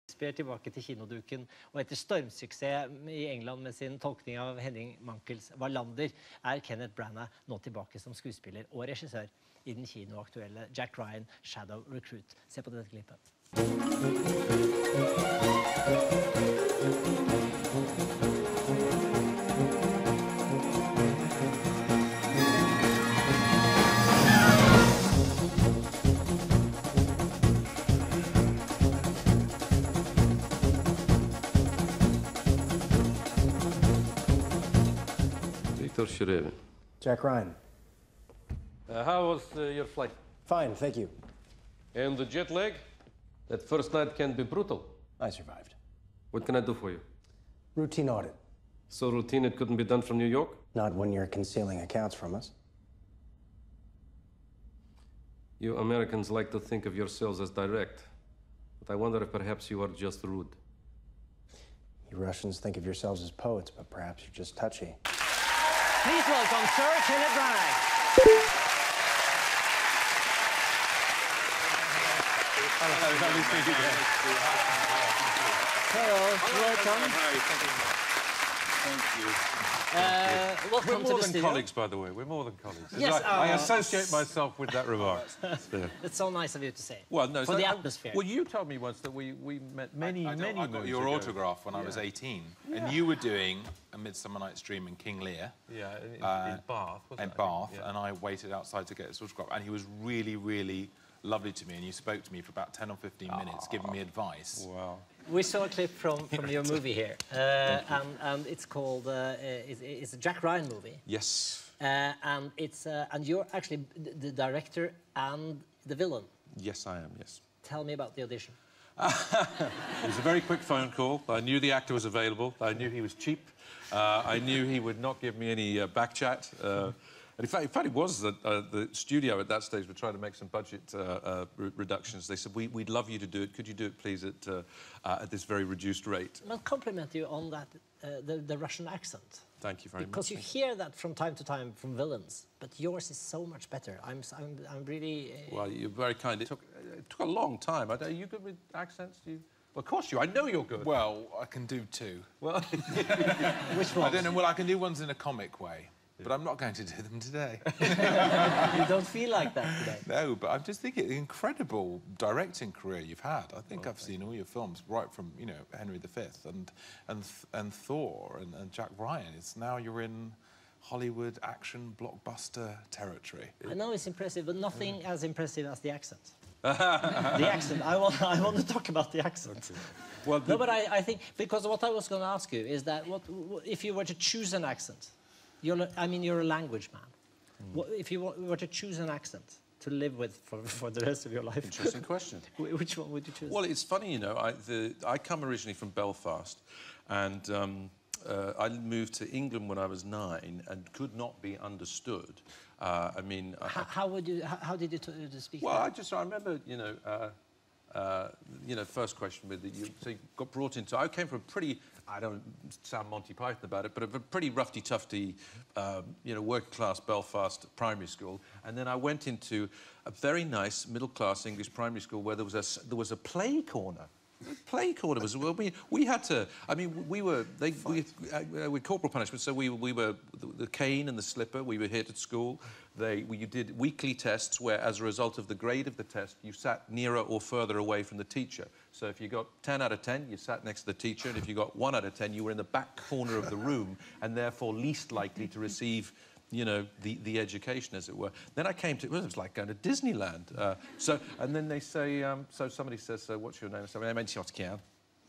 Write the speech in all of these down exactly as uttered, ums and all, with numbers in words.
Shakespeare tilbake til kinoduken, og etter stormsuksess i England med sin tolkning av Henning Mankells Wallander, er Kenneth Branagh nå tilbake som skuespiller og regissør i den kinoaktuelle Jack Ryan Shadow Recruit. Se på dette klippet. Jack Ryan. Uh, how was uh, your flight? Fine, thank you. And the jet lag? That first night can be brutal. I survived. What can I do for you? Routine audit. So routine it couldn't be done from New York? Not when you're concealing accounts from us. You Americans like to think of yourselves as direct, but I wonder if perhaps you are just rude. You Russians think of yourselves as poets, but perhaps you're just touchy. Please welcome Sir Kenneth Branagh. Hello, lovely to see you again. Hello, welcome. Thank you. Uh, welcome We're more to the than studio. colleagues, by the way. We're more than colleagues. Yes, I, I uh, associate myself with that remark. Yeah. It's so nice of you to say. Well, no, for so the I, atmosphere. Well, you told me once that we, we met many, I, I many I got moons your ago. autograph when yeah. I was eighteen, yeah. and you were doing A Midsummer Night's Dream in King Lear. Yeah, in, uh, in Bath, wasn't In it? Bath, yeah. and I waited outside to get his autograph, and he was really, really lovely to me, and you spoke to me for about ten or fifteen minutes, oh. giving me advice. Wow. We saw a clip from, from your movie here, uh, and, and it's called, uh, it's, it's a Jack Ryan movie. Yes. Uh, and it's uh, and you're actually the director and the villain. Yes, I am, yes. Tell me about the audition. It was a very quick phone call. I knew the actor was available. I knew he was cheap. Uh, I knew he would not give me any uh, back chat. Uh, and in fact, in fact, it was that uh, the studio at that stage were trying to make some budget uh, uh, re reductions. They said, we, we'd love you to do it. Could you do it, please, at, uh, uh, at this very reduced rate? I'll compliment you on that, uh, the, the Russian accent. Thank you very because much. Because you hear that from time to time from villains, but yours is so much better. I'm, I'm, I'm really... Uh... Well, you're very kind. It took, it took a long time. Are you good with accents? Do you... Well, of course you. I know you're good. Well, I can do two. Well, which ones? I don't know. Well, I can do ones in a comic way, yeah. but I'm not going to do them today. You don't feel like that today? No, but I'm just thinking, the incredible directing career you've had. I think oh, I've seen all your films, right from, you know, Henry the Fifth and and and Thor and, and Jack Ryan. It's now you're in Hollywood action blockbuster territory. I know it's impressive, but nothing as impressive as the accent. The accent. I want. I want to talk about the accent. Okay. Well, no, but I, I think because what I was going to ask you is that what if you were to choose an accent? You're. I mean, you're a language man. Mm. What, if you were to choose an accent to live with for for the rest of your life? Interesting question. Which one would you choose? Well, it's funny, you know. I the I come originally from Belfast, and. Um, Uh, I moved to England when I was nine and could not be understood. Uh, I mean, how, I, how would you? How, how did you t to speak? Well, that? I just I remember, you know, uh, uh, you know, first question with you. So you got brought into. I came from a pretty. I don't sound Monty Python about it, but a pretty roughy, tufty, um, you know, working class Belfast primary school, and then I went into a very nice middle class English primary school where there was a there was a play corner. Play corner was well. We we had to. I mean, we were they we uh, with corporal punishment. So we we were the, the cane and the slipper. We were hit at school. They we, you did weekly tests where, as a result of the grade of the test, you sat nearer or further away from the teacher. So if you got ten out of ten, you sat next to the teacher, and if you got one out of ten, you were in the back corner of the room, and therefore least likely to receive, you know, the, the education, as it were. Then I came to, well, it was like going to Disneyland. Uh, so, and then they say, um, so somebody says, so what's your name? I say, my name is Ken.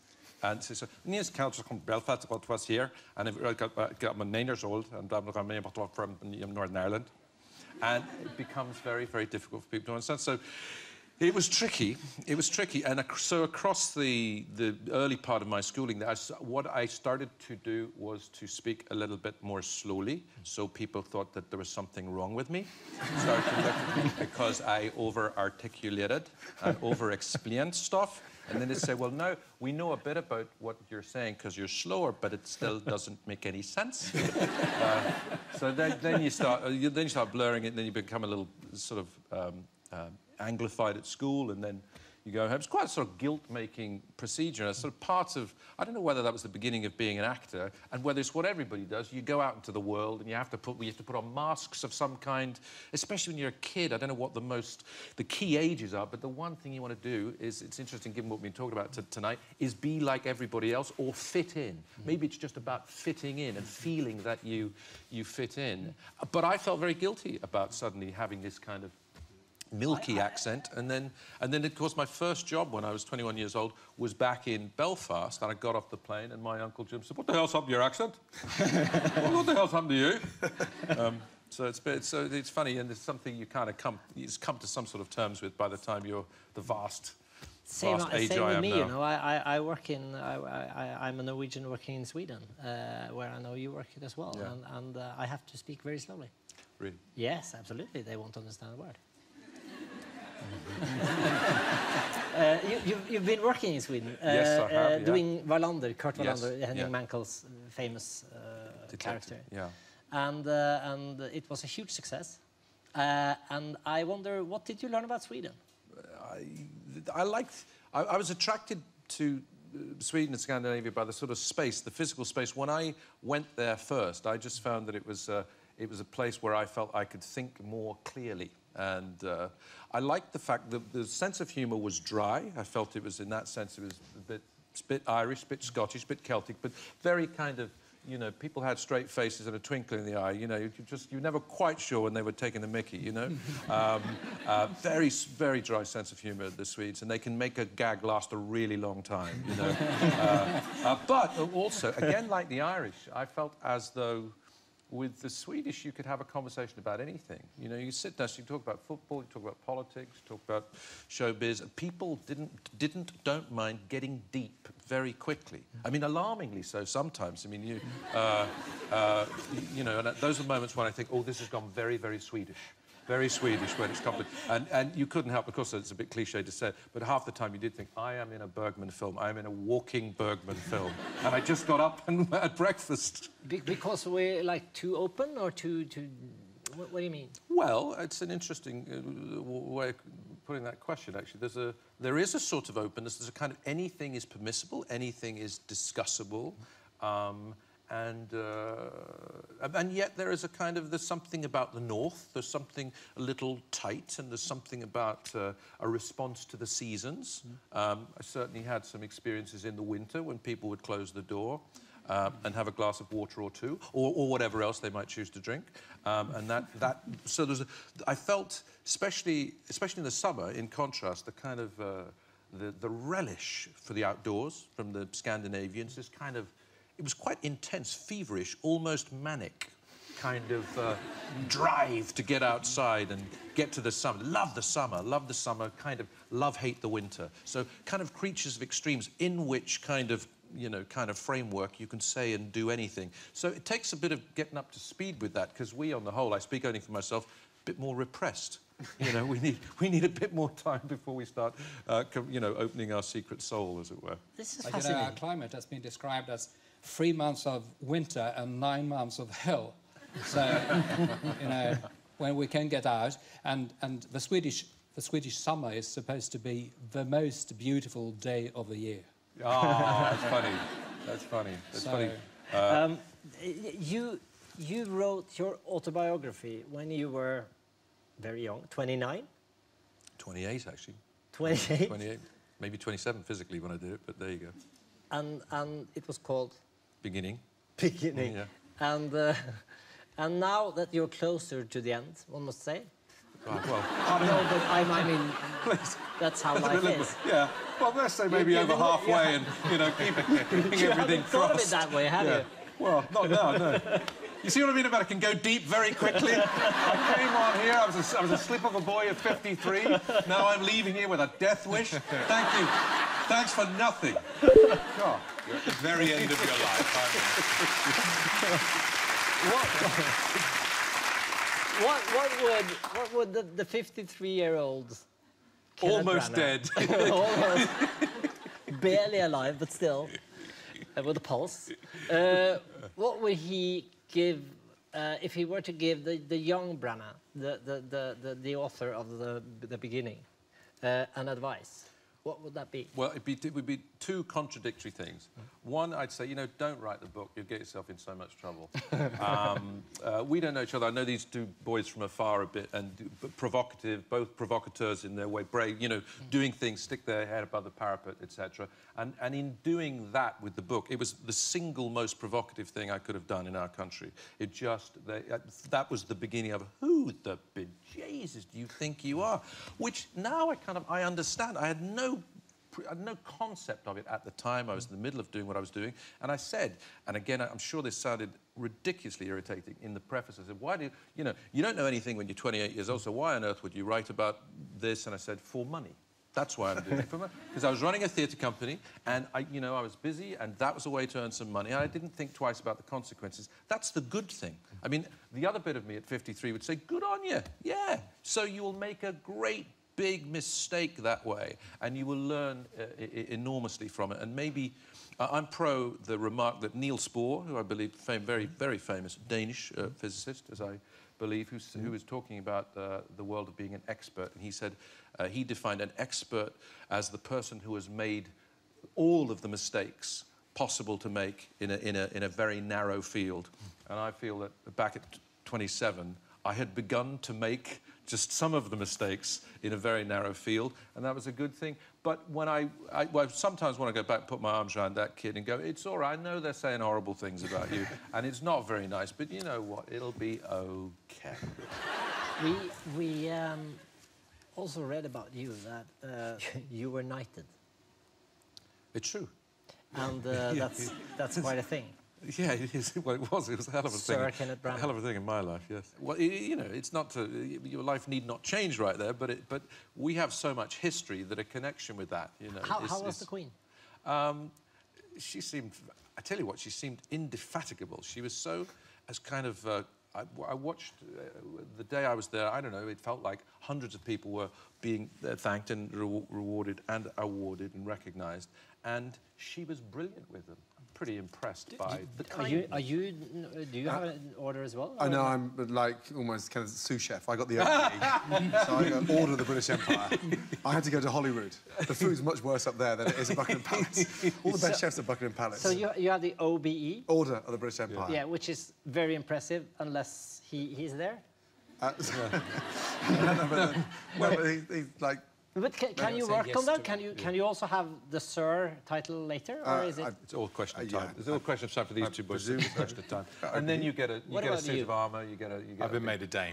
And so, so, Niels Couch from Belfast, what was here, and I got, uh, got my nine years old, and I'm from Northern Ireland. And it becomes very, very difficult for people to understand. So, it was tricky. It was tricky, and ac so across the the early part of my schooling, I, what I started to do was to speak a little bit more slowly, so people thought that there was something wrong with me. Started to look at me because I over-articulated and over-explained stuff, and then they say, "Well, now we know a bit about what you're saying because you're slower, but it still doesn't make any sense." uh, so then, then you start, uh, you, then you start blurring it, and then you become a little sort of. Um, um, Anglified at school, and then you go home. It's quite a sort of guilt-making procedure. And it's sort of part of, I don't know whether that was the beginning of being an actor and whether it's what everybody does. You go out into the world and you have to put, you have to put on masks of some kind, especially when you're a kid. I don't know what the most, the key ages are, but the one thing you want to do is, it's interesting given what we've been talking about tonight, is be like everybody else or fit in. Mm-hmm. Maybe it's just about fitting in and feeling that you, you fit in. But I felt very guilty about suddenly having this kind of milky I, I, accent, and then, and then, of course, my first job when I was twenty-one years old was back in Belfast, and I got off the plane, and my Uncle Jim said, "What the hell's happened to your accent? well, what the hell's happened to you?" Um, so it's, it's, so it's funny, and it's something you kind of come, you come to some sort of terms with by the time you're the vast, same, vast age same I with am me, now. you know, I, I, I work in, I, I, I'm a Norwegian working in Sweden, uh, where I know you work as well, Yeah. and, and uh, I have to speak very slowly. Really? Yes, absolutely. They won't understand a word. uh, you, you've, you've been working in Sweden. Uh, Yes, I have, uh, yeah. Doing Wallander, Kurt Yes, Wallander, Henning yeah. Mankell's uh, famous uh, Detective, character. Yeah. And, uh, and it was a huge success. Uh, and I wonder, what did you learn about Sweden? I, I liked, I, I was attracted to uh, Sweden and Scandinavia by the sort of space, the physical space. When I went there first, I just found that it was, uh, it was a place where I felt I could think more clearly. And uh, I liked the fact that the sense of humour was dry. I felt it was, in that sense, it was a bit, a bit Irish, a bit Scottish, a bit Celtic, but very kind of, you know, people had straight faces and a twinkle in the eye. You know, you just, you're never quite sure when they were taking the mickey, you know. um, uh, very, very dry sense of humour, the Swedes, and they can make a gag last a really long time, you know. uh, uh, but also, again, like the Irish, I felt as though with the Swedish, you could have a conversation about anything. You know, you sit down, so you talk about football, you talk about politics, you talk about showbiz. People didn't, didn't, don't mind getting deep very quickly. I mean, alarmingly so sometimes. I mean, you, uh, uh, you know, and those are moments when I think, oh, this has gone very, very Swedish. Very Swedish when it's come to... And, and you couldn't help, of course, it's a bit cliche to say, but half the time you did think, I am in a Bergman film. I am in a walking Bergman film. And I just got up and had breakfast. Be because we're, like, too open or too... too what, what do you mean? Well, it's an interesting uh, way of putting that question, actually. There's a, there is a sort of openness. There's a kind of anything is permissible, anything is discussable. Um, And, uh, and yet there is a kind of, there's something about the north, there's something a little tight, and there's something about uh, a response to the seasons. Mm. Um, I certainly had some experiences in the winter when people would close the door uh, and have a glass of water or two, or, or whatever else they might choose to drink. Um, and that, that, so there's a, I felt, especially, especially in the summer, in contrast, the kind of, uh, the, the relish for the outdoors from the Scandinavians, this kind of, it was quite intense, feverish, almost manic kind of uh, drive to get outside and get to the summer. Love the summer, love the summer, kind of love-hate the winter. So kind of creatures of extremes in which kind of, you know, kind of framework you can say and do anything. So it takes a bit of getting up to speed with that, because we, on the whole, I speak only for myself, a bit more repressed. You know, we need, we need a bit more time before we start, uh, you know, opening our secret soul, as it were. This is Like, you know, fascinating. our climate has been described as three months of winter and nine months of hell. So, you know, when we can get out, and, and the Swedish the Swedish summer is supposed to be the most beautiful day of the year. Oh, that's funny. That's funny. That's So, funny. Uh, Um, you, you wrote your autobiography when you were very young, twenty-nine? twenty-eight, actually. twenty-eight? twenty-eight. Maybe twenty-seven physically when I did it, but there you go. And, and it was called? Beginning. Beginning. Yeah. And, uh, and now that you're closer to the end, one must say. Right, well, No, but I, I mean, that's how life is. yeah. Well, let's say maybe You- you over didn't- halfway yeah. and, you know, keep, keeping You everything haven't thought of it crossed. that way, have Yeah. you? Well, not now, no. You see what I mean about it can go deep very quickly? I came on here, I was, a, I was a slip of a boy of fifty-three. Now I'm leaving here with a death wish. Thank you. Thanks for nothing. God. You're at the very end of your life, What, what would, what would the, the fifty-three-year-old Almost dead. almost barely alive, but still, uh, with a pulse. Uh, what would he give uh, if he were to give the, the young Branagh, the, the, the, the, the author of the, the beginning, uh, an advice? what would that be? Well, it'd be, it would be two contradictory things. One, I'd say, you know, don't write the book. You'll get yourself in so much trouble. um, uh, we don't know each other. I know these two boys from afar a bit, and but provocative, both provocateurs in their way, brave, you know, doing things, stick their head above the parapet, et cetera. And, and in doing that with the book, it was the single most provocative thing I could have done in our country. It just, they, uh, that was the beginning of, who the bejesus do you think you are? Which now I kind of, I understand. I had no I had no concept of it at the time. I was in the middle of doing what I was doing. And I said, and again, I'm sure this sounded ridiculously irritating in the preface. I said, why do you, you know, you don't know anything when you're twenty-eight years old, so why on earth would you write about this? And I said, for money. That's why I'm doing it, for money. Because I was running a theatre company, and I, you know, I was busy, and that was a way to earn some money. And I didn't think twice about the consequences. That's the good thing. I mean, the other bit of me at fifty-three would say, good on you, yeah. So you will make a great big mistake that way, and you will learn uh, enormously from it. And maybe uh, I'm pro the remark that Niels Bohr, who I believe fam very, very famous Danish uh, physicist, as I believe, who's, who was talking about uh, the world of being an expert, and he said uh, he defined an expert as the person who has made all of the mistakes possible to make in a, in a, in a very narrow field. And I feel that back at twenty-seven, I had begun to make just some of the mistakes in a very narrow field, and that was a good thing. But when I, I, well, I sometimes want to go back and put my arms around that kid and go, it's all right, I know they're saying horrible things about you, and it's not very nice, but you know what, it'll be okay. We, we um, also read about you that uh, you were knighted. It's true. And uh, that's, that's quite a thing. Yeah, it is. Well, it was. It was a hell of a Sir thing. Kenneth Branagh. A hell of a thing in my life, yes. Well, you know, it's not to, your life need not change right there, but it, but we have so much history that a connection with that, you know. How, is, how was is, the Queen? Um, she seemed, I tell you what, she seemed indefatigable. She was so, as kind of, uh, I, I watched uh, the day I was there, I don't know, it felt like hundreds of people were being uh, thanked and re rewarded and awarded and recognised, and she was brilliant with them. Pretty impressed by the Are you, are you, do you have an order as well? I know, I'm like almost kind of sous chef. I got the O B E, so I got Order of the British Empire. I had to go to Hollywood. The food's much worse up there than it is at Buckingham Palace. All the best So- chefs at Buckingham Palace. So you, you have the O B E? Order of the British Empire. Yeah, which is very impressive, unless he, he's there. Uh, no, no, but, uh, well, but he, he's like... But can, can you say work yes on that? to Can it, you can you also have the Sir title later, or Uh, is it? I- It's all a question of Uh, yeah. time. It's all a question of time for these I two boys. presume It's a question of time. And then you get a you What get a about suit you? of armour. You get a. You get I've a been big- made a dame.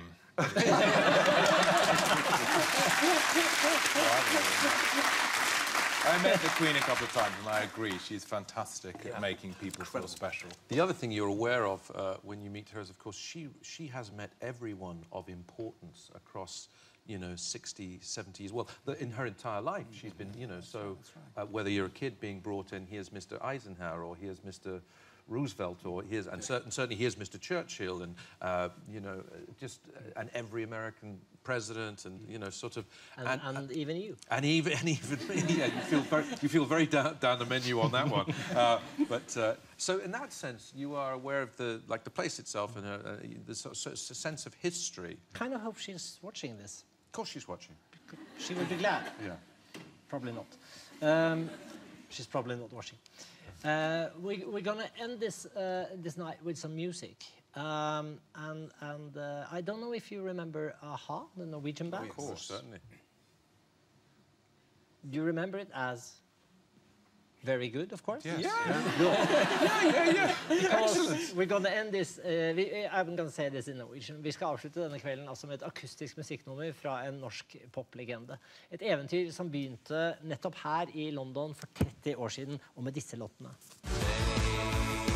I met the Queen a couple of times, and I agree, she's fantastic at making people feel special. The other thing you're aware of uh, when you meet her is, of course, she she has met everyone of importance across, you know, sixty, seventy years. Well, the, in her entire life, she's been, you know, so uh, whether you're a kid being brought in, here's Mister Eisenhower, or here's Mister Roosevelt, or here's, and certain, certainly here's Mister Churchill, and, uh, you know, just, uh, and every American president, and, you know, sort of... And, and, and even you. And even, and even yeah, you feel very, you feel very down, down the menu on that one. Uh, but uh, so in that sense, you are aware of the like the place itself and uh, uh, the sort of sense of history. Kind of hope she's watching this. Of course, she's watching. She would be glad. Yeah. Probably not. Um, she's probably not watching. Uh, we, we're gonna end this uh, this night with some music. Um, and and uh, I don't know if you remember Aha, the Norwegian band. Of course, certainly. Do you remember it as very good, of course? Yes. Yeah, yeah, yeah. Because we're gonna end this, uh, vi, I'm gonna say this in Norwegian. Vi skal avslutte denne kvelden altså med et akustisk musikknummer fra en norsk poplegende. Et eventyr som begynte nettopp her i London for tretti år siden, og med disse låtene.